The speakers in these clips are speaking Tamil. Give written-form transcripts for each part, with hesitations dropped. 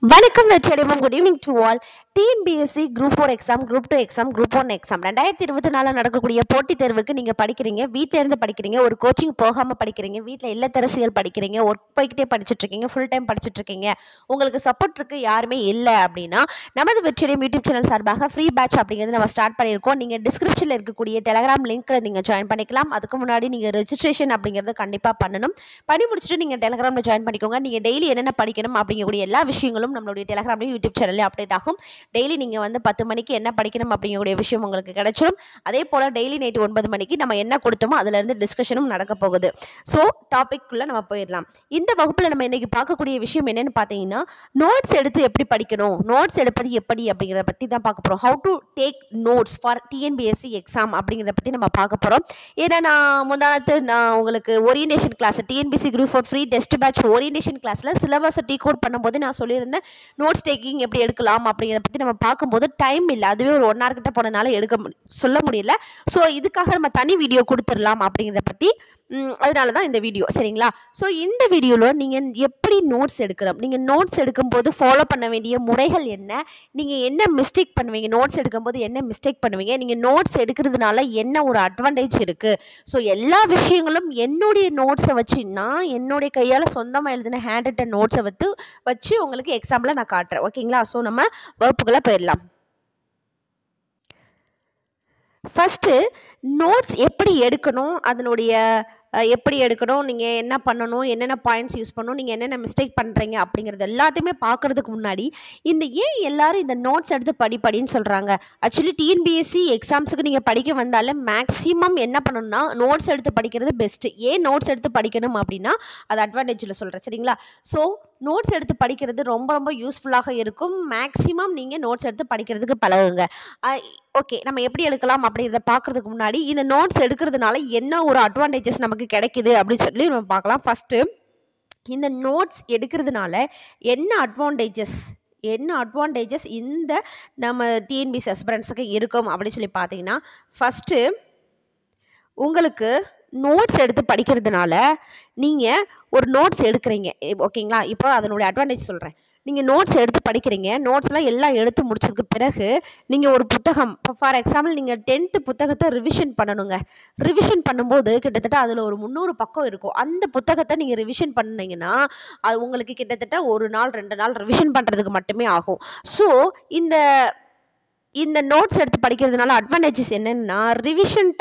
வணக்கம் வெற்றியடைவோம். Good evening to all. TNPSC group 4 exam, group 2 exam, group 1 exam 2024 நடக்கக்கூடிய போட்டித் தேர்வுக்கு நீங்கள் படிக்கிறீங்க, வீட்டில் இருந்து படிக்கிறீங்க, ஒரு கோச்சிங் போகாமல் படிக்கிறீங்க, வீட்டில் இல்லத்தரசிகள் படிக்கிறீங்க, ஒர்க் போய்கிட்டே படிச்சுட்டு இருக்கீங்க, ஃபுல் டைம் படிச்சுட்டு இருக்கீங்க, உங்களுக்கு சப்போர்ட் இருக்கு யாருமே இல்லை அப்படின்னா நமது வெற்றியடையும் யூடியூப் சேனல் சார்பாக ஃப்ரீ பேட்ச் அப்படிங்கிறது நம்ம ஸ்டார்ட் பண்ணியிருக்கோம். நீங்கள் டிஸ்கிரிப்ஷனில் இருக்கக்கூடிய டெலகிராம் லிங்க்கில் நீங்கள் ஜாயின் பண்ணிக்கலாம். அதுக்கு முன்னாடி நீங்கள் ரெஜிஸ்ட்ரேஷன் அப்படிங்கிறது கண்டிப்பாக பண்ணணும். பண்ணி முடிச்சுட்டு நீங்கள் டெலகிராமில் ஜாயின் பண்ணிக்கோங்க. நீங்கள் டெய்லி என்னென்ன படிக்கணும் அப்படிங்கக்கூடிய எல்லா விஷயங்களும் நம்மளுடைய டெலகிராம்லையும் யூடியூப் சேனல்லையும் அப்டேட் ஆகும். டெய்லி நீங்கள் வந்து 10 மணிக்கு என்ன படிக்கணும் அப்படிங்கக்கூடிய விஷயம் உங்களுக்கு கிடைச்சிடும். அதே போல் டெய்லி நைட்டு 9 மணிக்கு நம்ம என்ன கொடுத்தோமோ அதுலேருந்து டிஸ்கஷனும் நடக்க போகுது. ஸோ டாபிக்குள்ளே நம்ம போயிடலாம். இந்த வகுப்பில் நம்ம இன்றைக்கி பார்க்கக்கூடிய விஷயம் என்னென்னு பார்த்தீங்கன்னா, நோட்ஸ் எடுத்து எப்படி படிக்கணும், நோட்ஸ் எடுப்பது எப்படி அப்படிங்கிறத பற்றி தான் பார்க்க போகிறோம். How to take notes for TNPSC exam அப்படிங்கிறத பற்றி நம்ம பார்க்க போகிறோம். ஏன்னா நான் உங்களுக்கு orientation class TNPSC group 4 free test batch orientation கிளாஸில் சிலபஸை டீகோட் பண்ணும்போது நான் சொல்லியிருந்தேன் நோட்ஸ் டேக்கிங் எப்படி எடுக்கலாம் அப்படிங்கிறத பற்றி நம்ம பார்க்கும்போது டைம் இல்லை, அதுவே ஒரு 1 hour கிட்ட போனதுனால சொல்ல முடியல. ஸோ இதுக்காக நம்ம தனி வீடியோ கொடுத்துடலாம் அப்படிங்கிறத பற்றி அதனால தான் இந்த வீடியோ, சரிங்களா? ஸோ இந்த வீடியோவில் நீங்கள் எப்படி நோட்ஸ் எடுக்கணும், நீங்கள் நோட்ஸ் எடுக்கும்போது ஃபாலோ பண்ண வேண்டிய முறைகள் என்ன, நீங்கள் என்ன மிஸ்டேக் பண்ணுவீங்க, நோட்ஸ் எடுக்கும்போது என்ன மிஸ்டேக் பண்ணுவீங்க, நீங்கள் நோட்ஸ் எடுக்கிறதுனால என்ன ஒரு அட்வான்டேஜ் இருக்குது, ஸோ எல்லா விஷயங்களும் என்னுடைய நோட்ஸை வச்சு நான் என்னுடைய கையால் சொந்தமாக எழுதின ஹேண்ட் ரிட்டன் நோட்ஸை வச்சு உங்களுக்கு எக்ஸாம்பிளாக நான் காட்டுறேன், ஓகேங்களா? ஸோ நம்ம வகுப்புகளை போயிடலாம். ஃபஸ்ட்டு நோட்ஸ் எப்படி எடுக்கணும், அதனுடைய எப்படி எடுக்கணும், நீங்கள் என்ன பண்ணணும், என்னென்ன பாயிண்ட்ஸ் யூஸ் பண்ணணும், நீங்கள் என்னென்ன மிஸ்டேக் பண்ணுறீங்க அப்படிங்கிறது எல்லாத்தையுமே பார்க்குறதுக்கு முன்னாடி ஏன் எல்லாரும் இந்த நோட்ஸ் எடுத்து படின்னு சொல்கிறாங்க. ஆக்சுவலி டிஎன்பிஎஸ்சி எக்ஸாம்ஸுக்கு நீங்கள் படிக்க வந்தாலும் மேக்ஸிமம் என்ன பண்ணணும்னா நோட்ஸ் எடுத்து படிக்கிறது பெஸ்ட்டு. ஏன் நோட்ஸ் எடுத்து படிக்கணும் அப்படின்னா அது அட்வான்டேஜில் சொல்கிறேன், சரிங்களா? ஸோ நோட்ஸ் எடுத்து படிக்கிறது ரொம்ப ரொம்ப யூஸ்ஃபுல்லாக இருக்கும். மேக்ஸிமம் நீங்கள் நோட்ஸ் எடுத்து படிக்கிறதுக்கு பழகுங்க. ஓகே, நம்ம எப்படி எடுக்கலாம் அப்படிங்கிறத பார்க்குறதுக்கு முன்னாடி இந்த நோட்ஸ் எடுக்கிறதுனால என்ன ஒரு அட்வான்டேஜஸ் நமக்கு கிடைக்குது அப்படின்னு சொல்லி நம்ம பார்க்கலாம். ஃபஸ்ட்டு இந்த நோட்ஸ் எடுக்கிறதுனால என்ன அட்வான்டேஜஸ் இந்த நம்ம டிஎன்பிஎஸ்சி அஸ்பிரண்ட்ஸுக்கு இருக்கும் அப்படின்னு சொல்லி பார்த்தீங்கன்னா, ஃபஸ்ட்டு உங்களுக்கு நோட்ஸ் எடுத்து படிக்கிறதுனால நீங்கள் ஒரு நோட்ஸ் எடுக்கிறீங்க, ஓகேங்களா? இப்போ அதனுடைய அட்வான்டேஜ் சொல்கிறேன். நீங்கள் நோட்ஸ் எடுத்து படிக்கிறீங்க, நோட்ஸ்லாம் எல்லாம் எடுத்து முடிச்சதுக்கு பிறகு நீங்கள் ஒரு புத்தகம், இப்போ ஃபார் எக்ஸாம்பிள் நீங்கள் 10th புத்தகத்தை ரிவிஷன் பண்ணணுங்க. ரிவிஷன் பண்ணும்போது கிட்டத்தட்ட அதில் ஒரு 300 பக்கம் இருக்கும். அந்த புத்தகத்தை நீங்கள் ரிவிஷன் பண்ணிங்கன்னா அது உங்களுக்கு கிட்டத்தட்ட 1 நாள் 2 நாள் ரிவிஷன் பண்ணுறதுக்கு மட்டுமே ஆகும். ஸோ இந்த நோட்ஸ் எடுத்து படிக்கிறதுனால அட்வான்டேஜஸ் என்னென்னா, ரிவிஷன்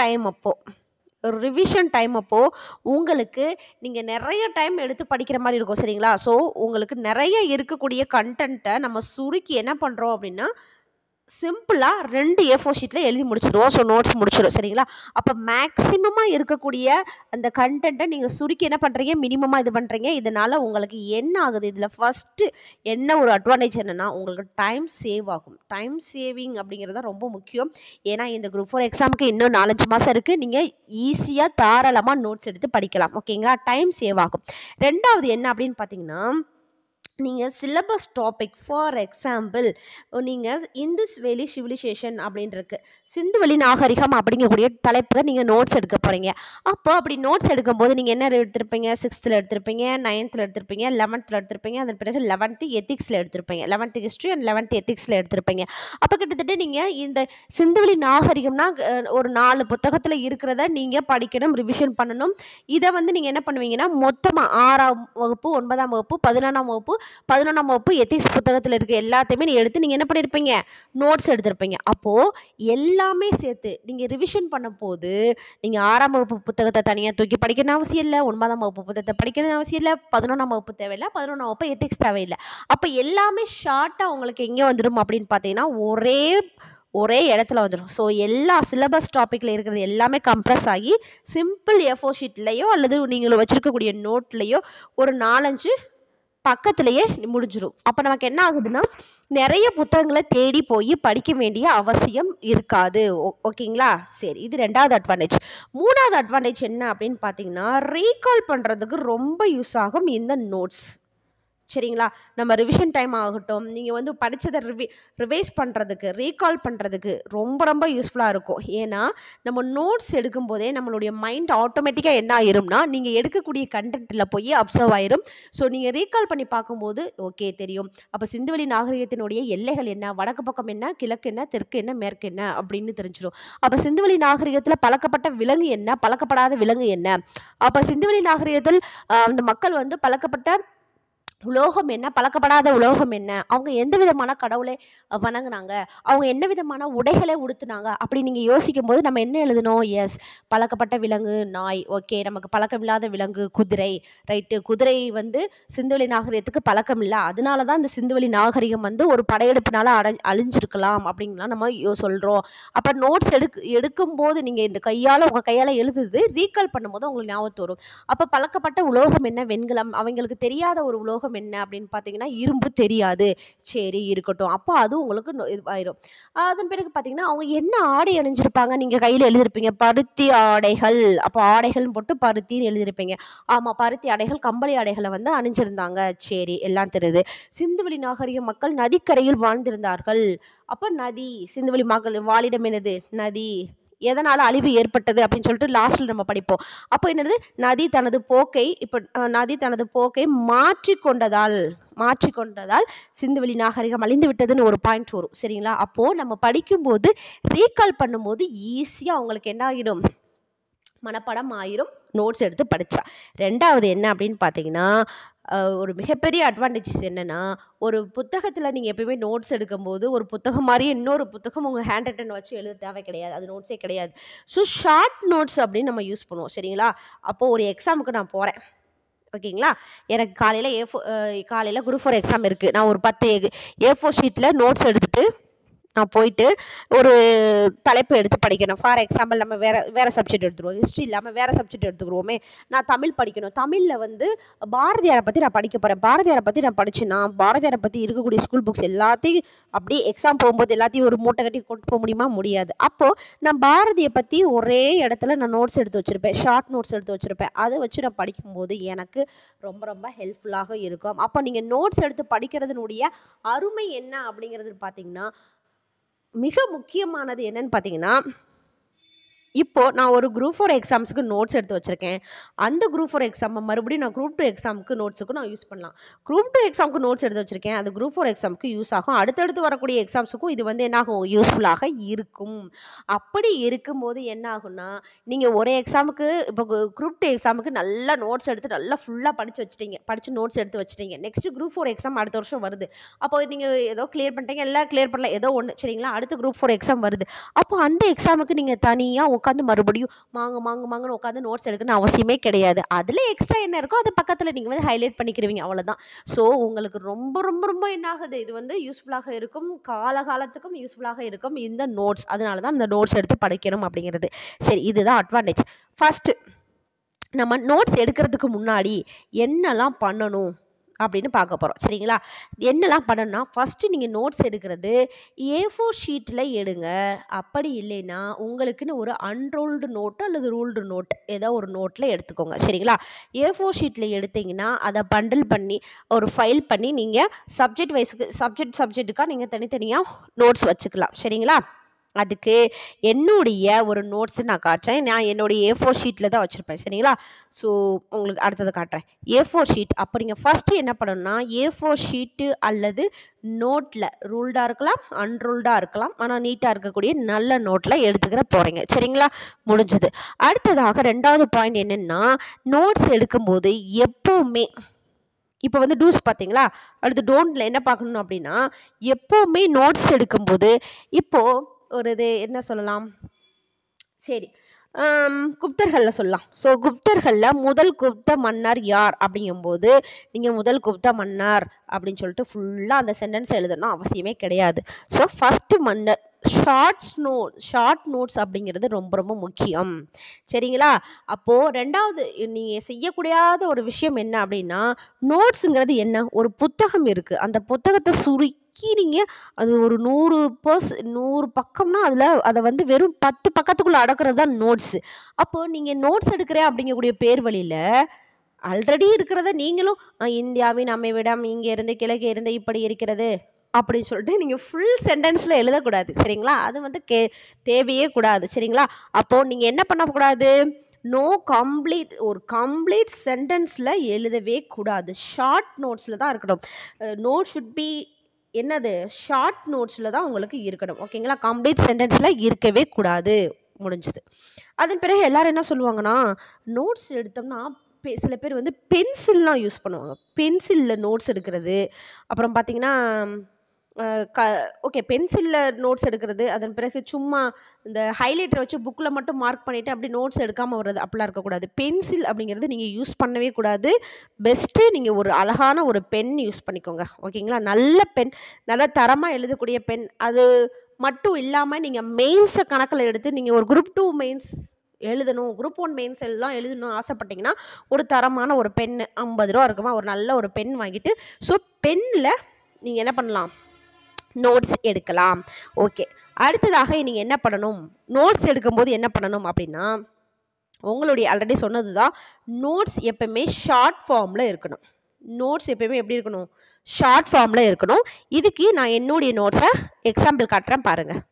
டைம் அப்போது உங்களுக்கு நீங்கள் நிறைய டைம் எடுத்து படிக்கிற மாதிரி இருக்கும், சரிங்களா? ஸோ உங்களுக்கு நிறைய இருக்கக்கூடிய கண்டென்ட்டை நம்ம சுருக்கி என்ன பண்ணுறோம் அப்படின்னா சிம்பிளாக 2 A4 ஷீட்டில் எழுதி முடிச்சிடுவோம். ஸோ நோட்ஸ் முடிச்சிடும், சரிங்களா? அப்போ மேக்ஸிமமாக இருக்கக்கூடிய அந்த கண்டென்ட்டை நீங்கள் சுருக்கி என்ன பண்ணுறீங்க, மினிமமாக இது பண்ணுறீங்க. இதனால் உங்களுக்கு என்ன ஆகுது, இதில் ஃபஸ்ட்டு என்ன ஒரு அட்வான்டேஜ் என்னென்னா உங்களுக்கு டைம் சேவ் ஆகும். டைம் சேவிங் அப்படிங்கிறது தான் ரொம்ப முக்கியம். ஏன்னா இந்த குரூப் 4 எக்ஸாமுக்கு இன்னும் 4-5 மாதம் இருக்குது. நீங்கள் ஈஸியாக தாராளமாக நோட்ஸ் எடுத்து படிக்கலாம், ஓகேங்களா? டைம் சேவ் ஆகும். ரெண்டாவது என்ன அப்படின்னு பார்த்தீங்கன்னா, நீங்கள் சிலபஸ் டாபிக் ஃபார் எக்ஸாம்பிள் நீங்கள் இந்துஸ் வேலி சிவிலைசேஷன் அப்படின்னு இருக்கு, சிந்துவெளி நாகரிகம் அப்படிங்கக்கூடிய தலைப்புக்கு நீங்கள் நோட்ஸ் எடுக்க போகிறீங்க. அப்படி நோட்ஸ் எடுக்கும்போது நீங்கள் என்ன எடுத்திருப்பீங்க, 6th எடுத்திருப்பீங்க, 9th எடுத்திருப்பீங்க, 11th எடுத்திருப்பீங்க, அதன் பிறகு 11th எத்திக்ஸில் எடுத்திருப்பீங்க, 11th history and 11th எத்திக்ஸில் எடுத்திருப்பீங்க. அப்போ கிட்டத்தட்ட நீங்கள் இந்த சிந்துவெளி நாகரிகம்னா ஒரு 4 புத்தகத்தில் இருக்கிறத நீங்கள் படிக்கணும், ரிவிஷன் பண்ணணும். இதை நீங்கள் என்ன பண்ணுவீங்கன்னா மொத்தமாக 6ஆம் வகுப்பு, 9ஆம் வகுப்பு, 11ஆம் வகுப்பு எத்திக்ஸ் புத்தகத்தில் இருக்க எல்லாத்தையுமே எடுத்து நீங்கள் என்ன பண்ணியிருப்பீங்க, நோட்ஸ் எடுத்திருப்பீங்க. அப்போது எல்லாமே சேர்த்து நீங்கள் ரிவிஷன் பண்ண போது நீங்கள் 6ஆம் வகுப்பு புத்தகத்தை தனியாக தூக்கி படிக்கணும் அவசியம் இல்லை, 9ஆம் வகுப்பு புத்தகத்தை படிக்கணும் அவசியம் இல்லை, 11ஆம் வகுப்பு தேவையில்லை, 11ஆம் வகுப்பு எத்திக்ஸ் தேவையில்லை. அப்போ எல்லாமே ஷார்ட்டாக உங்களுக்கு எங்கே வந்துடும் அப்படின்னு பார்த்தீங்கன்னா ஒரே இடத்துல வந்துடும். ஸோ எல்லா சிலபஸ் டாப்பிக்கில் இருக்கிறது எல்லாமே கம்ப்ரஸ் ஆகி சிம்பிள் A4 ஷீட்லேயோ அல்லது நீங்கள் வச்சுருக்கக்கூடிய நோட்லேயோ ஒரு 4-5 பக்கத்துலேயே முடிஞ்சிடும். அப்போ நமக்கு என்ன ஆகுதுன்னா நிறைய புத்தகங்களை தேடி போய் படிக்க வேண்டிய அவசியம் இருக்காது, ஓகேங்களா? சரி, இது 2வது அட்வான்டேஜ். 3வது அட்வான்டேஜ் என்ன அப்படின்னு பார்த்தீங்கன்னா, ரீகால் பண்ணுறதுக்கு ரொம்ப யூஸ் ஆகும் இந்த நோட்ஸ், சரிங்களா? நம்ம ரிவிஷன் டைம் ஆகட்டும், நீங்க வந்து படிச்சத ரிவைஸ் பண்றதுக்கு, ரீகால் பண்றதுக்கு ரொம்ப ரொம்ப யூஸ்ஃபுல்லா இருக்கும். ஏன்னா, நம்ம நோட்ஸ் எடுக்கும்போதே நம்மளுடைய மைண்ட் ஆட்டோமேட்டிக்கா என்ன ஆயிரும்னா, நீங்க எடுக்கக்கூடிய கன்டென்ட்ல போய் அப்சர்வ் ஆயிரும். ஸோ, நீங்க ரீகால் பண்ணி பார்க்கும்போது, ஓகே தெரியும். அப்ப சிந்துவெளி நாகரிகத்தினுடைய எல்லைகள் என்ன? வடக்கு பக்கம் என்ன? கிழக்கு என்ன? தெற்கு என்ன? மேற்கு என்ன? அப்படின்னு தெரிஞ்சிரும். அப்ப சிந்துவெளி நாகரிகத்தில பழக்கப்பட்ட விலங்கு என்ன? பழக்கப்படாத விலங்கு என்ன? அப்ப சிந்துவெளி நாகரிகத்தில் அந்த மக்கள் வந்து பழக்கப்பட்ட உலோகம் என்ன? பழக்கப்படாத உலோகம் என்ன? அவங்க எந்த விதமான கடவுளை வணங்குனாங்க? அவங்க என்ன விதமான உடைகளை உடுத்துனாங்க? அப்படி நீங்க யோசிக்கும்போது நம்ம என்ன எழுதணும்? எஸ், பழக்கப்பட்ட விலங்கு நாய். ஓகே. நமக்கு பழக்கமில்லாத விலங்கு குதிரை. ரைட்டு. குதிரை வந்து சிந்துவெளி நாகரிகத்துக்கு பழக்கம் இல்ல. அதனால தான் இந்த சிந்துவெளி நாகரிகம் வந்து ஒரு படையெடுப்பினால அழிஞ்சிருக்கலாம் அப்படின்லாம் நம்ம சொல்றோம். அப்ப நோட்ஸ் எடுக்கும்போது நீங்க இந்த உங்க கையால எழுதுறது ரீகால் பண்ணும்போது உங்களுக்கு ஞாபகத்து வரும். அப்ப பழக்கப்பட்ட உலோகம் என்ன? வெண்கலம். அவங்களுக்கு தெரியாத ஒரு உலோகம் என்ன அப்படின்னு பார்த்தீங்கன்னா, இரும்பு தெரியாது. சரி இருக்கட்டும். அப்போ அது உங்களுக்கு இதுவாயிரும். அதன் பிறகு பார்த்தீங்கன்னா, அவங்க என்ன ஆடை அணிஞ்சிருப்பாங்க? நீங்க கையில எழுதியிருப்பீங்க. பருத்தி ஆடைகள். அப்போ ஆடைகள்னு போட்டு பருத்தின்னு எழுதியிருப்பீங்க. ஆமா, பருத்தி ஆடைகள், கம்பளி ஆடைகள வந்து அணிஞ்சிருந்தாங்க. சரி, எல்லாம் தெரியுது. சிந்துவெளி நாகரிக மக்கள் நதிக்கரையில் வாழ்ந்திருந்தார்கள். அப்ப நதி, சிந்துவெளி மக்கள் வாழிடம் என்னது? நதி. எதனால அழிவு ஏற்பட்டது அப்படின்னு சொல்லிட்டு லாஸ்ட்ல நம்ம படிப்போம். அப்போ என்னது? நதி தனது போக்கை மாற்றிக்கொண்டதால் சிந்துவெளி நாகரிகம் அழிந்து விட்டதுன்னு ஒரு பாயிண்ட் வரும். சரிங்களா? அப்போ நம்ம படிக்கும்போது ரீகால் பண்ணும்போது ஈஸியா அவங்களுக்கு என்ன ஆகிடும்? மனப்பாடம் ஆயிரும். நோட்ஸ் எடுத்து படிச்சா. 2வது என்ன அப்படின்னு பார்த்தீங்கன்னா, ஒரு மிகப்பெரிய அட்வான்டேஜஸ் என்னன்னா, ஒரு புத்தகத்தில நீங்க எப்பயுமே நோட்ஸ் எடுக்கும்போது, ஒரு புத்தகம் மாரியே இன்னொரு புத்தகம் உங்க ஹேண்ட் ரைட்டன் வச்சு எழுத தேவை கிடையாது. அது நோட்ஸே கிடையாது. ஸோ ஷார்ட் நோட்ஸ் அப்படின்னு நம்ம யூஸ் பண்ணுவோம். சரிங்களா? அப்போ ஒரு எக்ஸாமுக்கு நான் போறேன். ஓகேங்களா? எனக்கு காலையில குரூப் 4 எக்ஸாம் இருக்கு. நான் ஒரு 10 A4 ஷீட்ல நோட்ஸ் எடுத்துட்டு நான் போயிட்டு ஒரு தலைப்பு எடுத்து படிக்கணும். ஃபார் எக்ஸாம்பிள் நம்ம வேற சப்ஜெக்ட் எடுத்துருவோம். ஹிஸ்ட்ரி இல்லாம வேற சப்ஜெக்ட் எடுத்துக்குருவோமே. நான் தமிழ் படிக்கணும். தமிழ்ல வந்து பாரதியார பத்தி நான் படிக்க போறேன். பாரதியார பத்தி நான் படிச்சேன்னா, பாரதியார பத்தி இருக்கக்கூடிய ஸ்கூல் புக்ஸ் எல்லாத்தையும் அப்படியே எக்ஸாம் போகும்போது எல்லாத்தையும் ஒரு மூட்டை கட்டி கொண்டு போக முடியுமா? முடியாது. அப்போ நான் பாரதிய பத்தி ஒரே இடத்துல நான் நோட்ஸ் எடுத்து வச்சிருப்பேன். ஷார்ட் நோட்ஸ் எடுத்து வச்சிருப்பேன். அத வச்சு நான் படிக்கும்போது எனக்கு ரொம்ப ரொம்ப ஹெல்ப்ஃபுல்லாக இருக்கும். அப்போ நீங்க நோட்ஸ் எடுத்து படிக்கிறதனுடைய அருமை என்ன அப்படிங்கிறது பார்த்தீங்கன்னா, மிக முக்கியமானது என்னன்னு பார்த்தீங்கன்னா, இப்போ நான் ஒரு குரூப் 4 எக்ஸாம்ஸ்க்கு நோட்ஸ் எடுத்து வச்சிருக்கேன். அந்த குரூப் 4 எக்ஸாம மறுபடியும் நான் குரூப் 2 எக்ஸாம்க்கு நோட்ஸுக்கு நான் யூஸ் பண்ணலாம். குரூப் 2 எக்ஸாம்க்கு நோட்ஸ் எடுத்து வச்சிருக்கேன். அது குரூப் 4 எக்ஸாம்க்கு யூஸ் ஆகும். அடுத்தடுத்து வரக்கூடிய எக்ஸாம்ஸுக்கும் இது வந்து என்னாகும்? யூஸ்ஃபுல்லாக இருக்கும். அப்படி இருக்கும்போது என்ன ஆகும்னா, நீங்க ஒரு எக்ஸாமுக்கு இப்போ குரூப் 2 எக்ஸாமுக்கு நல்லா நோட்ஸ் எடுத்து நல்லா ஃபுல்லா படிச்சு வச்சுட்டீங்க. படிச்சு நோட்ஸ் எடுத்து வச்சுட்டீங்க. நெக்ஸ்ட் குரூப் 4 எக்ஸாம் அடுத்த வருஷம் வருது. அப்போ நீங்க ஏதோ கிளியர் பண்ணிட்டீங்க. எல்லாம் கிளியர் பண்ணல. ஏதோ ஒண்ணு சரிங்களா? அடுத்த குரூப் 4 எக்ஸாம் வருது. அப்போ அந்த எக்ஸாமுக்கு நீங்க தனியா உட்காந்து மறுபடியும் மாங்குன்னு உட்காந்து நோட்ஸ் எடுக்கணும்னு அவசியமே கிடையாது. அதில எக்ஸ்ட்ரா என்ன இருக்கோ அது பக்கத்தில நீங்க வந்து ஹைலைட் பண்ணிக்கிருவீங்க அவ்வளோதான். ஸோ உங்களுக்கு ரொம்ப ரொம்ப ரொம்ப என்ன ஆகுது? இது வந்து யூஸ்ஃபுல்லாக இருக்கும். காலகாலத்துக்கும் யூஸ்ஃபுல்லாக இருக்கும் இந்த நோட்ஸ். அதனால தான் இந்த நோட்ஸ் எடுத்து படிக்கணும் அப்படிங்கிறது. சரி, இதுதான் அட்வான்டேஜ். ஃபர்ஸ்ட்டு நம்ம நோட்ஸ் எடுக்கிறதுக்கு முன்னாடி என்னலாம் பண்ணணும்? அப்படின்னு பார்க்க போறோம். சரிங்களா? என்னலாம் பண்ணணும்னா, ஃபர்ஸ்ட்டு நீங்க நோட்ஸ் எடுக்கிறது A4 ஷீட்ல எடுங்க. அப்படி இல்லைன்னா, உங்களுக்குன்னு ஒரு அன்ரூல்டு நோட் அல்லது ரூல்டு நோட் ஏதோ ஒரு நோட்ல எடுத்துக்கோங்க. சரிங்களா? A4 ஷீட்ல எடுத்தீங்கன்னா, அத பண்டில் பண்ணி, ஒரு ஃபைல் பண்ணி நீங்க சப்ஜெக்ட்டுக்கா நீங்க தனித்தனியா நோட்ஸ் வச்சுக்கலாம். சரிங்களா? அதுக்கு என்னுடைய ஒரு நோட்ஸ் நான் காட்டுறேன். நான் என்னுடைய A4 ஷீட்ல தான் வச்சிருப்பேன். சரிங்களா? ஸோ உங்களுக்கு அடுத்தது காட்டுறேன். A4 ஷீட் அப்ப நீங்க ஃபர்ஸ்ட்டு என்ன பண்ணணும்னா, A4 ஷீட்டு அல்லது நோட்ல ரூல்டா இருக்கலாம், அன்ரூல்டா இருக்கலாம். ஆனா நீட்டா இருக்கக்கூடிய நல்ல நோட்ல எடுத்துக்கிற போறீங்க. சரிங்களா? முடிஞ்சது. அடுத்ததாக 2வது பாயிண்ட் என்னன்னா, நோட்ஸ் எடுக்கும்போது எப்பவுமே இப்போ வந்து டூஸ் பார்த்தீங்களா? அடுத்து டோன்ட்ல என்ன பார்க்கணும் அப்படின்னா, எப்பவுமே நோட்ஸ் எடுக்கும்போது இப்போ இது என்ன சொல்லலாம்? சரி. குப்தர்கள்ல சொல்லலாம். ஸோ குப்தர்கள்ல முதல் குப்த மன்னர் யார்? அப்படிங்கும்போது, நீங்க முதல் குப்த மன்னர் அப்படின்னு சொல்லிட்டு ஃபுல்லா அந்த சென்டென்ஸ் எழுதணும்னு அவசியமே கிடையாது. ஸோ ஃபர்ஸ்ட் மன்னர் ஷார்ட் நோட்ஸ் அப்படிங்கிறது ரொம்ப ரொம்ப முக்கியம். சரிங்களா? அப்போ 2வது நீங்க செய்யக்கூடாத ஒரு விஷயம் என்ன அப்படின்னா, நோட்ஸுங்கிறது என்ன? ஒரு புத்தகம் இருக்கு. அந்த புத்தகத்த சுருக்கி நீங்க அது ஒரு 100 பக்கம்னா, அத வந்து வெறும் 10 பக்கத்துக்குள்ள அடக்குறது தான் நோட்ஸு. அப்போ நீங்க நோட்ஸ் எடுக்கிறேன் அப்படிங்கக்கூடிய பேர் வழியில, ஆல்ரெடி இருக்கிறத நீங்களும் இந்தியாவின் அமைவிடம் இங்கே இருந்து கிழக்கே இருந்து இப்படி இருக்கிறது அப்படின்னு சொல்லிட்டு நீங்கள் ஃபுல் சென்டென்ஸில் எழுதக்கூடாது சரிங்களா. அது வந்து தேவையே கூடாது சரிங்களா. அப்போது நீங்கள் என்ன பண்ணக்கூடாது, ஒரு கம்ப்ளீட் சென்டென்ஸில் எழுதவே கூடாது. ஷார்ட் நோட்ஸில் தான் இருக்கணும். நோட் ஷுட் பி என்னது, ஷார்ட் நோட்ஸில் தான் உங்களுக்கு இருக்கணும் ஓகேங்களா. கம்ப்ளீட் சென்டென்ஸில் இருக்கவே கூடாது. முடிஞ்சது. அதன் பிறகு எல்லாரும் என்ன சொல்லுவாங்கன்னா, நோட்ஸ் எடுத்தோம்னா சில பேர் வந்து பென்சில்லாம் யூஸ் பண்ணுவாங்க. பென்சிலில் நோட்ஸ் எடுக்கிறது, அப்புறம் பார்த்தீங்கன்னா ஓகே பென்சிலில் நோட்ஸ் எடுக்கிறது, அதன் பிறகு சும்மா இந்த ஹைலைட்டரை வச்சு புக்கில் மட்டும் மார்க் பண்ணிவிட்டு அப்படி நோட்ஸ் எடுக்காமல் வர்றது அப்படிலாம் இருக்கக்கூடாது. பென்சில் அப்படிங்கிறது நீங்கள் யூஸ் பண்ணவே கூடாது. பெஸ்ட்டு நீங்கள் ஒரு அழகான ஒரு பென் யூஸ் பண்ணிக்கோங்க ஓகேங்களா. நல்ல பென், நல்ல தரமாக எழுதக்கூடிய பென். அது மட்டும் இல்லாமல் நீங்கள் மெயின்ஸை கணக்கில் எடுத்து நீங்கள் ஒரு குரூப் 2 மெயின்ஸ் எழுதணும், குரூப் 1 மெயின்ஸ் எல்லாம் எழுதணும் ஆசைப்பட்டீங்கன்னா ஒரு தரமான ஒரு பென்னு 50 ரூபா இருக்குமா, ஒரு நல்ல ஒரு பென் வாங்கிட்டு ஸோ பென்னில் நீங்கள் என்ன பண்ணலாம், நோட்ஸ் எடுக்கலாம். ஓகே, அடுத்ததாக நீங்கள் என்ன பண்ணணும், நோட்ஸ் எடுக்கும்போது என்ன பண்ணணும் அப்படின்னா, உங்களுடைய ஆல்ரெடி சொன்னது தான், நோட்ஸ் எப்பவுமே ஷார்ட் ஃபார்மில் இருக்கணும். நோட்ஸ் எப்பயுமே எப்படி இருக்கணும், ஷார்ட் ஃபார்மில் இருக்கணும். இதுக்கு நான் என்னுடைய நோட்ஸை எக்ஸாம்பிள் காட்டுறேன் பாருங்கள்.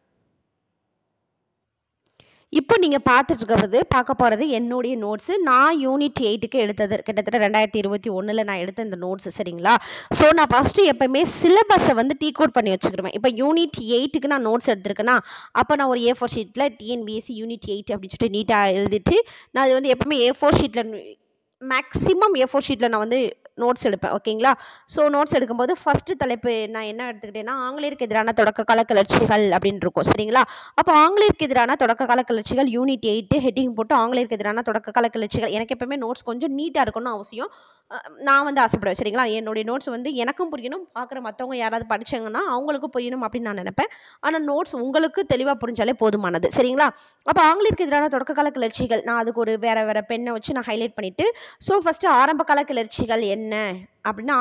இப்போ நீங்கள் பார்க்க போகிறது என்னுடைய நோட்ஸு. நான் யூனிட் 8க்கு எடுத்தது கிட்டத்தட்ட 2021 நான் எடுத்த இந்த நோட்ஸு சரிங்களா. ஸோ நான் ஃபஸ்ட்டு எப்போயுமே சிலபஸை வந்து டீகோட் பண்ணி வச்சுக்கிடுவேன். இப்போ யூனிட் 8க்கு நான் நோட்ஸ் எடுத்திருக்கேன்னா, அப்போ நான் ஒரு A4 ஷீட்டில் டிஎன்பிஎஸ்சி யூனிட் 8 அப்படின்னு சொல்லிட்டு நீட்டாக எழுதிட்டு, நான் அது வந்து எப்போவுமே A4 ஷீட்டில் மேக்ஸிமம் A4 ஷீட்டில் நான் வந்து நோட்ஸ் எடுப்பேன் ஓகேங்களா. ஸோ நோட்ஸ் எடுக்கும்போது ஃபஸ்ட்டு தலைப்பு நான் என்ன எடுத்துக்கிட்டேன்னா, ஆங்கிலேயருக்கு எதிரான தொடக்க கால கிளர்ச்சிகள் அப்படின்னு இருக்கும் சரிங்களா. அப்போ ஆங்கிலேயருக்கு எதிரான தொடக்க கால கிளர்ச்சிகள் யூனிட் 8 ஹெட்டிங் போட்டு ஆங்கிலேயருக்கு எதிரான தொடக்க கால கிளர்ச்சிகள். எனக்கு எப்பவுமே நோட்ஸ் கொஞ்சம் நீட்டாக இருக்கணும்னு அவசியம். நான் வந்து ஆசைப்படுவேன் சரிங்களா. என்னுடைய நோட்ஸ் வந்து எனக்கும் புரியணும், பார்க்குற மற்றவங்க யாராவது படித்தாங்கன்னா அவங்களுக்கும் புரியணும் அப்படின்னு நான் நினைப்பேன். ஆனால் நோட்ஸ் உங்களுக்கு தெளிவாக புரிஞ்சாலே போதுமானது சரிங்களா. அப்போ ஆங்கிலேயருக்கு எதிரான தொடக்க கால கிளர்ச்சிகள், நான் அதுக்கு ஒரு வேறு பெண்ணை வச்சு நான் ஹைலைட் பண்ணிவிட்டு, ஸோ ஃபஸ்ட்டு ஆரம்ப கால கிளர்ச்சிகள் என்ன அப்படின்னா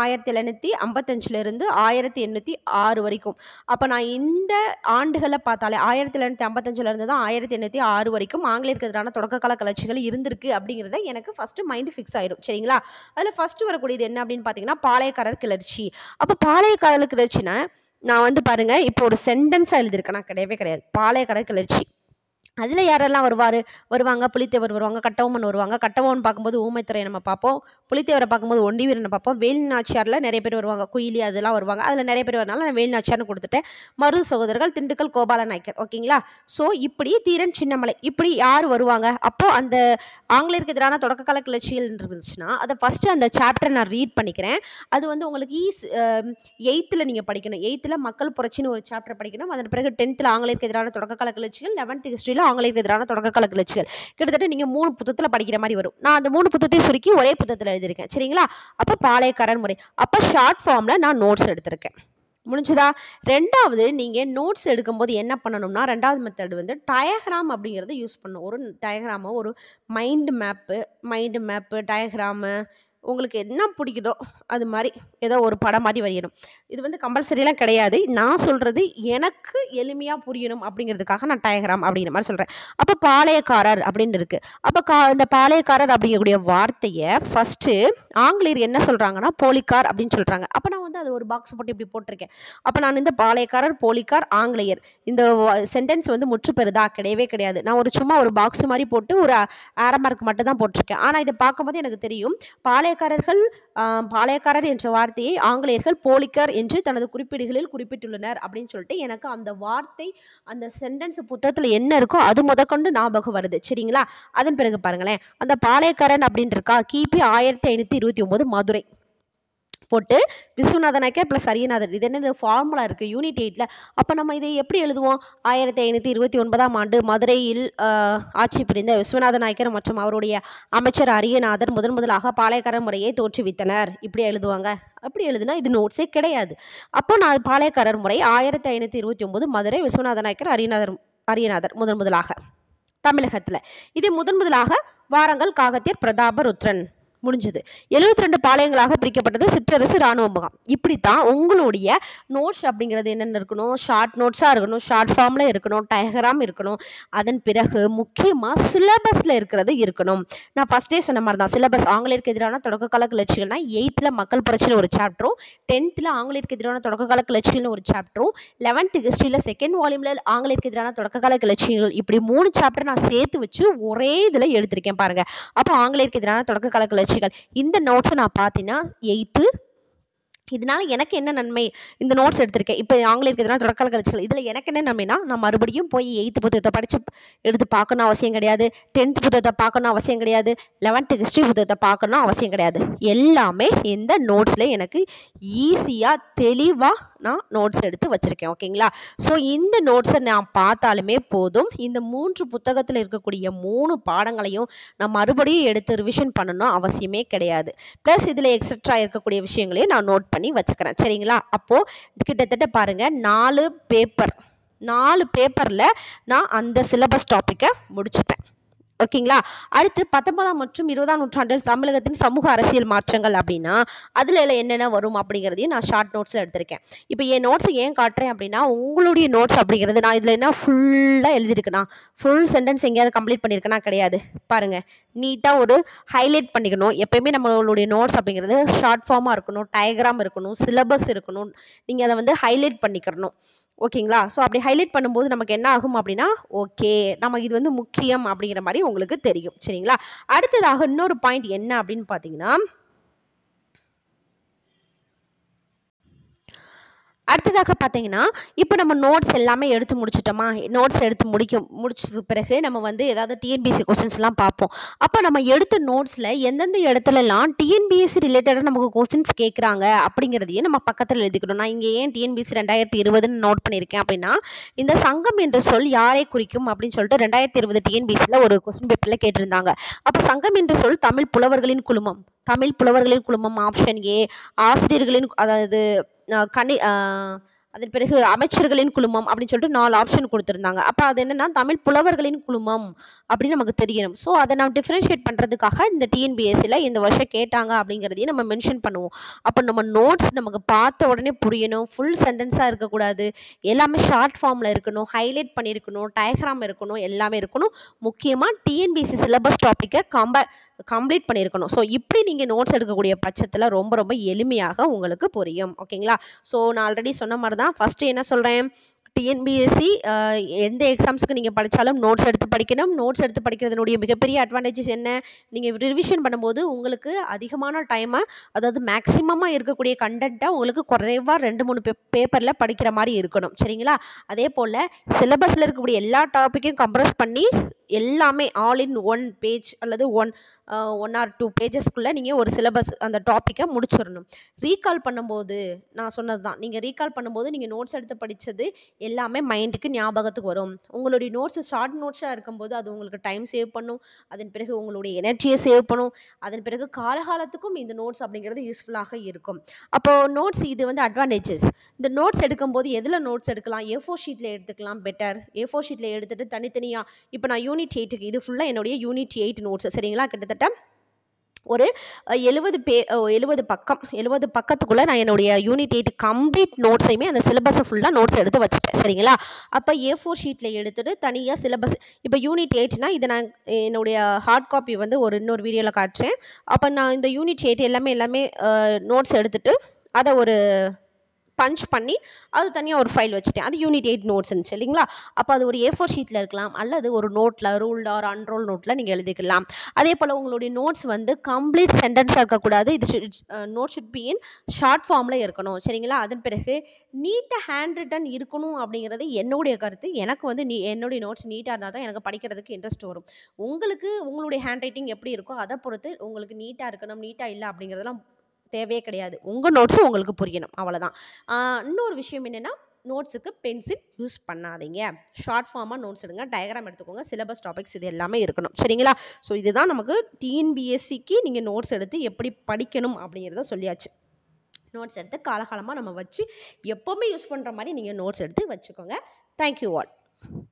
1755 1806 வரைக்கும். அப்போ நான் இந்த ஆண்டுகளை பார்த்தாலே 1755 தான் 1806 வரைக்கும் ஆங்கிலேயருக்கு எதிரான தொடக்க கால கிளர்ச்சிகள் இருந்திருக்கு அப்படிங்கிறத எனக்கு ஃபஸ்ட்டு மைண்டு ஃபிக்ஸ் ஆயிடும் சரிங்களா. அதில் ஃபஸ்ட்டு வரக்கூடியது என்ன அப்படின்னு பார்த்தீங்கன்னா, பாளையக்காரர் கிளர்ச்சி. அப்போ பாளையக்காரர் கிளர்ச்சினா நான் வந்து பாருங்கள், இப்போ ஒரு சென்டென்ஸாக எழுதியிருக்கேன், நான் கிடையவே கிடையாது. பாளையக்காரர் கிளர்ச்சி அதில் யாரெல்லாம் வருவாங்க, புலித்தேவர் வருவாங்க, கட்டபொம்மன் வருவாங்க. கட்டபொம்மன் பார்க்கும்போது ஊமைத்துறை நம்ம பார்ப்போம், புலித்தேவரை பார்க்கும்போது ஒண்டி வீரனை பார்ப்போம். வேலுநாச்சியாரில் நிறைய பேர் வருவாங்க, குயிலி அதெல்லாம் வருவாங்க. அதில் நிறைய பேர் வரனால நான் வேலுநாச்சியார்னு கொடுத்துட்டேன். மருது சகோதரர்கள், திண்டுக்கல் கோபால நாயக்கர் ஓகேங்களா. ஸோ இப்படி தீரன் சின்னமலை இப்படி யார் வருவாங்க. அப்போது அந்த ஆங்கிலேயருக்கு எதிரான தொடக்க கால கிளர்ச்சிகள் இருந்துச்சுன்னா அதை ஃபஸ்ட்டு அந்த சாப்டரை நான் ரீட் பண்ணிக்கிறேன். அது வந்து உங்களுக்கு 8th நீங்கள் படிக்கணும். 8th மக்கள் புரட்சின்னு ஒரு சாப்டர் படிக்கணும். அதன் பிறகு 10th ஆங்கிலேயருக்கு எதிரான தொடக்க கால கிளர்ச்சிகள், 11th ஹிஸ்ட்ரியில் ஆங்கிலேயருக்கு எதிரான தொடக்க கால கிளர்ச்சிகள். கிட்டத்தட்ட நீங்கள் 3 புத்தகத்தில் படிக்கிற மாதிரி வரும். நான் அந்த 3 புத்தகத்தையும் சுருக்கி ஒரே புத்தகத்தில் எழுதியிருக்கேன் சரிங்களா. அப்போ பாளையக்காரன் முறை, அப்போ ஷார்ட் ஃபார்மில் நான் நோட்ஸ் எடுத்திருக்கேன். முடிஞ்சுதா. ரெண்டாவது நீங்கள் நோட்ஸ் எடுக்கும்போது என்ன பண்ணணும்னா, ரெண்டாவது மெத்தட் வந்து டயக்ராம் அப்படிங்கிறத யூஸ் பண்ணணும். ஒரு டயக்ராமு, ஒரு மைண்டு மேப்பு டயக்ராமு உங்களுக்கு என்ன பிடிக்குதோ அது மாதிரி ஏதோ ஒரு படம் மாதிரி வரையணும். இது வந்து கம்பல்சரியெலாம் கிடையாது. நான் சொல்கிறது எனக்கு எளிமையாக புரியணும் அப்படிங்கிறதுக்காக நான் டயக்ராம் அப்படிங்கிற மாதிரி சொல்கிறேன். அப்போ பாளையக்காரர் அப்படின்னு இருக்குது. அப்போ இந்த பாளையக்காரர் அப்படிங்கக்கூடிய வார்த்தையை ஃபஸ்ட்டு ஆங்கிலேயர் என்ன சொல்கிறாங்கன்னா போலிக்கார் அப்படின்னு சொல்கிறாங்க. அப்போ நான் வந்து அது ஒரு பாக்ஸ் போட்டு இப்படி போட்டிருக்கேன். அப்போ நான் இந்த பாளையக்காரர், போலிக்கார், ஆங்கிலேயர் இந்த சென்டென்ஸ் வந்து முற்று பெறுதா, கிடையவே கிடையாது. நான் சும்மா ஒரு பாக்ஸ் மாதிரி போட்டு ஒரு அரை மார்க் மட்டும் தான் போட்டிருக்கேன். ஆனால் இதை பார்க்கும்போது எனக்கு தெரியும், பாளையக்காரர் என்ற வார்த்தையை ஆங்கிலேயர்கள் போலிக்கர் என்று தனது குறிப்பீடுகளில் குறிப்பிட்டுள்ளனர் அப்படின்னு சொல்லிட்டு எனக்கு அந்த வார்த்தை அந்த சென்டென்ஸ் புத்தகத்தில் என்ன இருக்கோ அது முதற்கொண்டு ஞாபகம் வருது சரிங்களா. அதன் பிறகு பாருங்களேன், அந்த பாளையக்காரன் அப்படின்னு இருக்கா, கிபி 1529 மதுரை போட்டு விஸ்வநாத நாயக்கர் ப்ளஸ் அரியநாதர். இது என்ன ஃபார்முலா இருக்குது யூனிட் 8ல். அப்போ நம்ம இதை எப்படி எழுதுவோம், 1529 மதுரையில் ஆட்சி புரிந்த விஸ்வநாத நாயக்கர் மற்றும் அவருடைய அமைச்சர் அரியநாதர் முதலாக பாளையக்காரர் முறையை தோற்றுவித்தனர் இப்படி எழுதுவாங்க. அப்படி எழுதுனா இது நோட்ஸே கிடையாது. அப்போ நான் பாளையக்காரர் முறை 1529 மதுரை விஸ்வநாத நாயக்கர் அரியநாதர் முதலாக தமிழகத்தில். இது முதலாக வாரங்கள் காகத்தியர் பிரதாப ருத்ரன் முடிஞ்சது. 72 பாளையங்களாக பிரிக்கப்பட்டது சிற்றரசு இராணுவ முகாம். இப்படித்தான் உங்களுடைய நோட்ஸ் அப்படிங்கிறது என்னென்ன இருக்கணும், ஷார்ட் நோட்ஸா இருக்கணும், ஷார்ட் ஃபார்ம்ல இருக்கணும், டயகிராம் இருக்கணும். அதன் பிறகு முக்கியமா சிலபஸ்ல இருக்கிறது இருக்கணும். நான் ஃபர்ஸ்ட்டே சொன்ன மாரி தான் சிலபஸ் ஆங்கிலேயருக்கு எதிரான தொடக்ககால கிளர்ச்சிகள்னா 8th மக்கள் புரட்சின்னு ஒரு சாப்டரும், 10th ஆங்கிலேயருக்கு எதிரான தொடக்ககால கிளர்ச்சிகள்னு ஒரு சாப்டரும், 11th ஹிஸ்டரியில செகண்ட் வால்யூம்ல ஆங்கிலேயருக்கு எதிரான தொடக்ககால கிளர்ச்சிகள் இப்படி 3 சாப்டர் நான் சேர்த்து வச்சு ஒரே இதில எடுத்திருக்கேன் பாருங்க. அப்போ ஆங்கிலேயருக்கு எதிரான தொடக்ககால கிளர்ச்சிகள் இந்த நோட்ஸை நான் பார்த்தீங்கன்னா 8th இதனால எனக்கு என்ன நன்மை இந்த நோட்ஸ் எடுத்திருக்கேன். இப்போ ஆங்கிலேயருக்கு எதிரான தொடக்ககால கிளர்ச்சிகள் இதில் எனக்கு என்ன நன்மைனா நான் மறுபடியும் போய் 8th புத்தகத்தை படித்து எடுத்து பார்க்கணும் அவசியம் கிடையாது. 10th புத்தகத்தை பார்க்கணும் அவசியம் கிடையாது. 11th ஹிஸ்ட்ரி புத்தகத்தை பார்க்கணும் அவசியம் கிடையாது. எல்லாமே இந்த நோட்ஸில் எனக்கு ஈஸியாக தெளிவாக நான் நோட்ஸ் எடுத்து வச்சுருக்கேன். ஓகேங்களா? ஸோ இந்த நோட்ஸை நான் பார்த்தாலுமே போதும். இந்த 3 புத்தகத்தில் இருக்கக்கூடிய 3 பாடங்களையும் நான் மறுபடியும் எடுத்து ரிவிஷன் பண்ணணும் அவசியமே கிடையாது. ப்ளஸ் இதில் எக்ஸட்ரா இருக்கக்கூடிய விஷயங்களையும் நான் நோட் பண்ணி வச்சுக்கிறேன். சரிங்களா? அப்போது கிட்டத்தட்ட பாருங்கள் 4 பேப்பரில் நான் அந்த சிலபஸ் டாப்பிக்கை முடிச்சுட்டேன். ஓகேங்களா? அடுத்து 19ஆம் மற்றும் 20ஆம் நூற்றாண்டில் தமிழகத்தின் சமூக அரசியல் மாற்றங்கள் அப்படின்னா அதில் என்னென்ன வரும் அப்படிங்கிறதையும் நான் ஷார்ட் நோட்ஸில் எடுத்திருக்கேன். இப்போ என் நோட்ஸை ஏன் காட்டுறேன் அப்படின்னா உங்களுடைய நோட்ஸ் அப்படிங்கிறது நான் இதில் என்ன ஃபுல்லாக எழுதியிருக்கேனா, ஃபுல் சென்டென்ஸ் எங்கேயாவது கம்ப்ளீட் பண்ணியிருக்கேனா கிடையாது. பாருங்கள், நீட்டாக ஒரு ஹைலைட் பண்ணிக்கணும். எப்பயுமே நம்மளுடைய நோட்ஸ் அப்படிங்கிறது ஷார்ட் ஃபார்மாக இருக்கணும், டயக்ராம் இருக்கணும், சிலபஸ் இருக்கணும். நீங்கள் அதை வந்து ஹைலைட் பண்ணிக்கிறணும். ஓகேங்களா? ஸோ அப்படி ஹைலைட் பண்ணும்போது நமக்கு என்ன ஆகும் அப்படின்னா ஓகே நம்ம இது வந்து முக்கியம் அப்படிங்கிற மாதிரி உங்களுக்கு தெரியும். சரிங்களா? அடுத்ததாக இன்னொரு பாயிண்ட் என்ன அப்படின்னு பார்த்தீங்கன்னா அடுத்ததாக பார்த்தீங்கன்னா இப்போ நம்ம நோட்ஸ் எல்லாமே எடுத்து முடிச்சிட்டோமா, நோட்ஸ் எடுத்து முடிச்சதுக்கு பிறகு நம்ம வந்து ஏதாவது டிஎன்பிஎஸ்சி கொஸ்டின்ஸ்லாம் பார்ப்போம். அப்போ நம்ம எடுத்த நோட்ஸில் எந்தெந்த இடத்துலலாம் டிஎன்பிஎஸ்சி ரிலேட்டடாக நமக்கு கொஸ்டின்ஸ் கேட்குறாங்க அப்படிங்கிறதையும் நம்ம பக்கத்தில் எழுதிக்கணும். நான் இங்கே ஏன் டிஎன்பிஎஸ்சி 2020ன்னு நோட் பண்ணியிருக்கேன் அப்படின்னா இந்த சங்கம் என்ற சொல் யாரை குறிக்கும் அப்படின்னு சொல்லிட்டு 2020 டிஎன்பிஎஸ்சியில் ஒரு கொஸ்டின் பேப்பரில் கேட்டிருந்தாங்க. அப்போ சங்கம் என்ற சொல் தமிழ் புலவர்களின் குழுமம் ஆப்ஷன் ஏ, ஆசிரியர்களின் அதாவது அதன் பிறகு அமைச்சர்களின் குழுமம் அப்படின்னு சொல்லிட்டு 4 ஆப்ஷன் கொடுத்துருந்தாங்க. அப்போ அது என்னன்னா தமிழ் புலவர்களின் குழுமம் அப்படின்னு நமக்கு தெரியணும். ஸோ அதை நம்ம டிஃப்ரென்ஷியேட் பண்ணுறதுக்காக இந்த டிஎன்பிஎஸ்சியில் இந்த வருஷம் கேட்டாங்க அப்படிங்கிறதையும் நம்ம மென்ஷன் பண்ணுவோம். அப்போ நம்ம நோட்ஸ் நமக்கு பார்த்த உடனே புரியணும், ஃபுல் சென்டென்ஸாக இருக்கக்கூடாது, எல்லாமே ஷார்ட் ஃபார்மில் இருக்கணும், ஹைலைட் பண்ணியிருக்கணும், டயக்ராம் இருக்கணும், எல்லாமே இருக்கணும். முக்கியமாக டிஎன்பிஎஸ்சி சிலபஸ் டாப்பிக்கை கம்ப்ளீட் பண்ணியிருக்கணும். ஸோ இப்படி நீங்கள் நோட்ஸ் எடுக்கக்கூடிய பட்சத்தில் ரொம்ப ரொம்ப எளிமையாக உங்களுக்கு புரியும். ஓகேங்களா? ஸோ நான் ஆல்ரெடி சொன்ன மாதிரி தான் ஃபஸ்ட்டு என்ன சொல்கிறேன், டிஎன்பிஎஸ்சி எந்த எக்ஸாம்ஸ்க்கு நீங்கள் படித்தாலும் நோட்ஸ் எடுத்து படிக்கணும். நோட்ஸ் எடுத்து படிக்கிறதுனுடைய மிகப்பெரிய அட்வான்டேஜஸ் என்ன, நீங்கள் ரிவிஷன் பண்ணும்போது உங்களுக்கு அதிகமான டைமை அதாவது மேக்ஸிமமாக இருக்கக்கூடிய கண்டென்ட்டை உங்களுக்கு குறைவாக 2-3 பேப்பரில் படிக்கிற மாதிரி இருக்கணும். சரிங்களா? அதே போல் சிலபஸில் இருக்கக்கூடிய எல்லா டாப்பிக்கையும் கம்ப்ரஸ் பண்ணி எல்லாமே ஆல் இன் 1 பேஜ் அல்லது 1 or 2 பேஜஸ்க்குள்ளே நீங்கள் ஒரு சிலபஸ் அந்த டாப்பிக்கை முடிச்சிடணும். ரீகால் பண்ணும்போது நான் சொன்னது தான், நீங்கள் ரீகால் பண்ணும்போது நீங்கள் நோட்ஸ் எடுத்து படித்தது எல்லாமே மைண்டுக்கு ஞாபகத்துக்கு வரும். உங்களுடைய நோட்ஸு ஷார்ட் நோட்ஸாக இருக்கும்போது அது உங்களுக்கு டைம் சேவ் பண்ணும், அதன் பிறகு உங்களுடைய எனர்ஜியை சேவ் பண்ணும், அதன் பிறகு காலகாலத்துக்கும் இந்த நோட்ஸ் அப்படிங்கிறது யூஸ்ஃபுல்லாக இருக்கும். அப்போது நோட்ஸ் இது வந்து அட்வான்டேஜஸ். இந்த நோட்ஸ் எடுக்கும்போது எதில் நோட்ஸ் எடுக்கலாம், A4 ஷீட்டில் எடுத்துக்கலாம் பெட்டர். A4 ஷீட்டில் எடுத்துகிட்டு தனித்தனியாக இப்போ நான் யூனிட் 8க்கு இது ஃபுல்லாக என்னுடைய யூனிட் 8 நோட்ஸ். சரிங்களா? கிட்டத்தட்ட ஒரு 70 பக்கத்துக்குள்ளே நான் என்னுடைய யூனிட் 8 கம்ப்ளீட் நோட்ஸையுமே அந்த சிலபஸை ஃபுல்லாக நோட்ஸ் எடுத்து வச்சுட்டேன். சரிங்களா? அப்போ A4 ஷீட்டில் எடுத்துகிட்டு தனியாக சிலபஸ் இப்போ யூனிட் 8னா இதை நான் என்னுடைய ஹார்ட் காப்பி வந்து இன்னொரு வீடியோவில் காட்டுறேன். அப்போ நான் இந்த யூனிட் 8 எல்லாமே நோட்ஸ் எடுத்துகிட்டு அதை ஒரு பஞ்ச் பண்ணி அது தனியாக ஒரு ஃபைல் வச்சுட்டேன். அது யூனிட் 8 நோட்ஸ்ன்னு இல்லைங்களா? அப்போ அது ஒரு A4 ஷீட்டில் இருக்கலாம் அல்லது ஒரு நோட்டில் ரூல்டு ஆர் அன்ரோல் நோட்டில் நீங்கள் எழுதிக்கலாம். அதே போல் உங்களுடைய நோட்ஸ் வந்து கம்ப்ளீட் சென்டென்ஸாக இருக்கக்கூடாது. Note should be in short ஃபார்மில் இருக்கணும். சரிங்களா? அதன் பிறகு நீட்டாக ஹேண்ட் ரிட்டன் இருக்கணும் அப்படிங்கிறது என்னுடைய கருத்து. எனக்கு வந்து என்னுடைய நோட்ஸ் நீட்டாக இருந்தால் தான் எனக்கு படிக்கிறதுக்கு இன்ட்ரெஸ்ட் வரும். உங்களுக்கு உங்களுடைய ஹேண்ட் ரைட்டிங் எப்படி இருக்கோ அதை பொறுத்து உங்களுக்கு நீட்டாக இருக்கணும், நீட்டாக இல்லை அப்படிங்கிறதெல்லாம் தேவையே கிடையாது. உங்கள் நோட்ஸும் உங்களுக்கு புரியணும், அவ்வளோதான். இன்னொரு விஷயம் என்னென்னா நோட்ஸுக்கு பென்சில் யூஸ் பண்ணாதீங்க. ஷார்ட் ஃபார்மாக நோட்ஸ் எடுங்க, டயக்ராம் எடுத்துக்கோங்க, சிலபஸ் டாபிக்ஸ் இது எல்லாமே இருக்கணும். சரிங்களா? ஸோ இதுதான் நமக்கு டிஎன்பிஎஸ்சிக்கு நீங்கள் நோட்ஸ் எடுத்து எப்படி படிக்கணும் அப்படிங்கிறத சொல்லியாச்சு. நோட்ஸ் எடுத்து காலகாலமாக நம்ம வச்சு எப்போவுமே யூஸ் பண்ணுற மாதிரி நீங்கள் நோட்ஸ் எடுத்து வச்சுக்கோங்க. Thank you all.